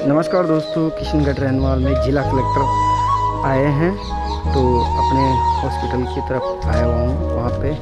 नमस्कार दोस्तों, किशनगढ़ रैनवाल में जिला कलेक्टर आए हैं तो अपने हॉस्पिटल की तरफ आया हुआ हूँ वहाँ पे।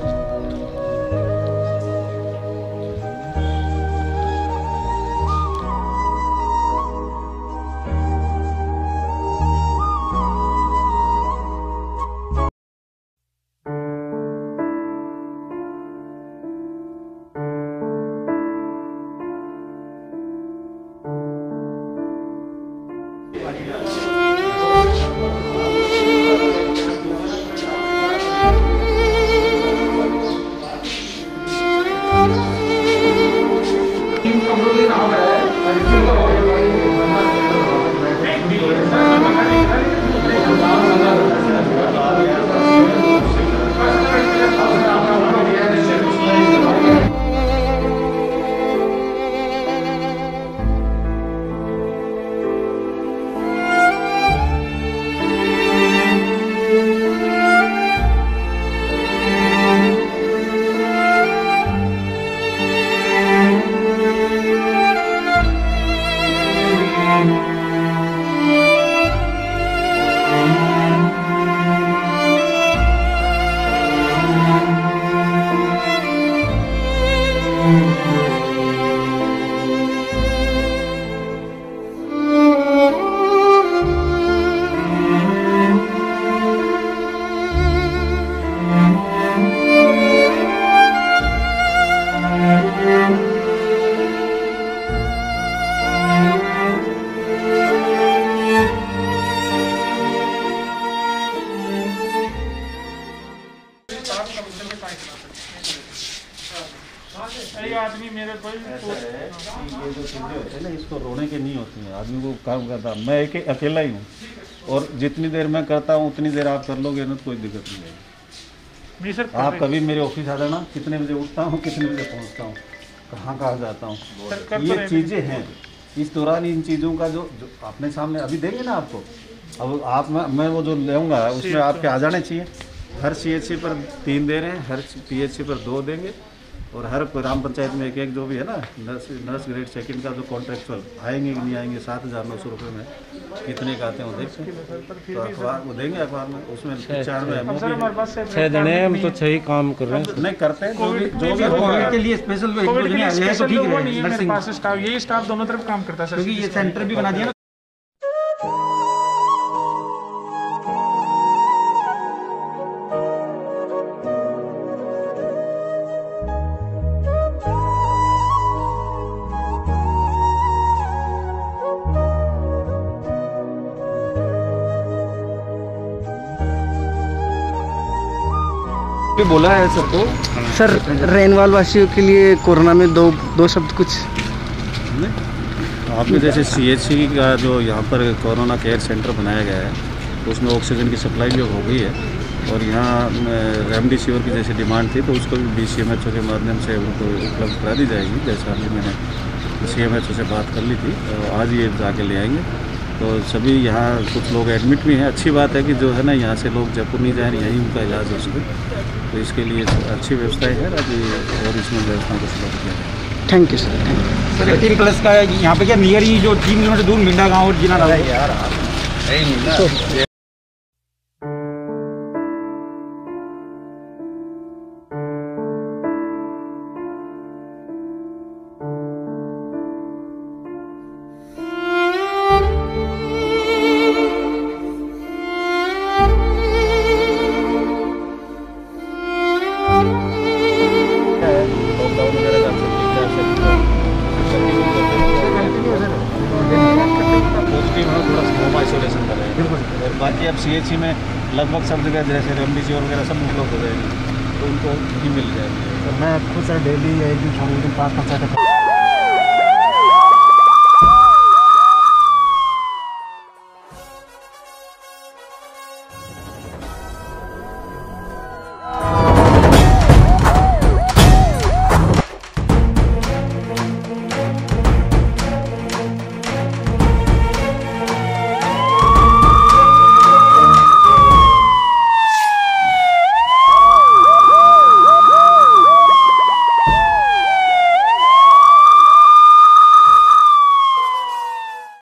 आदमी मेरे को ये जो चीज़ें होती है ना, इसको रोने के नहीं होती हैं। आदमी को काम करता, मैं अकेला ही हूँ और जितनी देर मैं करता हूँ उतनी देर आप कर लोगे ना तो कोई दिक्कत नहीं आएगी। आप कभी मेरे ऑफिस आ जाना, कितने बजे उठता हूँ, कितने बजे पहुँचता हूँ, कहाँ जाता हूँ, ये चीज़ें हैं। इस दौरान इन चीज़ों का जो अपने सामने अभी देंगे ना आपको, अब आप मैं वो जो लूँगा उसमें आपके आ जाने चाहिए। हर CHC पर 3 दे रहे हैं, हर PHC पर 2 देंगे और हर ग्राम पंचायत में एक जो भी है ना नर्स ग्रेड सेकंड का जो कॉन्ट्रेक्चुअल आएंगे कि नहीं आएंगे, 7,900 रुपये में कितने का आते हैं वो देखते हैं। तो अखबार वो देंगे, अखबार में उसमें 4 में 6 जने हम तो 6 ही काम कर रहे हैं, नहीं करते हैं जो भी कोविड के लिए स्पेशल तो ठीक है। मेरे पास स्टाफ, यही स्टाफ दोनों तरफ काम करता है सर, क्योंकि ये सेंटर भी बना दिया ना। बोला है सबको। सर, रैनवाल वासियों के लिए कोरोना में दो शब्द कुछ। आपने जैसे CHC का जो यहाँ पर कोरोना केयर सेंटर बनाया गया है उसमें ऑक्सीजन की सप्लाई भी हो गई है और यहाँ रेमडेसिविर की जैसे डिमांड थी तो उसको भी BCMHO के माध्यम से उनको उपलब्ध करा दी जाएगी। जैसा अभी मैंने CMHO से बात कर ली थी तो आज ये जाके ले आएंगे। तो सभी यहाँ कुछ लोग एडमिट भी हैं। अच्छी बात है कि जो है ना यहाँ से लोग जयपुर नहीं जाए, यहीं उनका इलाज हो सके, तो इसके लिए अच्छी व्यवस्थाएं है अभी और इसमें व्यवस्था को सुधार किया जाए। Thank you sir. Sir 18 plus का है यहाँ पे क्या नियर ही जो 3 किलोमीटर दूर मिंडा गाँव और जिला डाला यार आइसोलेशन कर रहे हैं और बाकी अब CHC में लगभग सब जगह जैसे रेमडेसिविर वगैरह सब उपलब्ध हो जाएगी तो उनको ही मिल जाएगी। मैं खुद सर डेली 1 दिन 5 पंचायत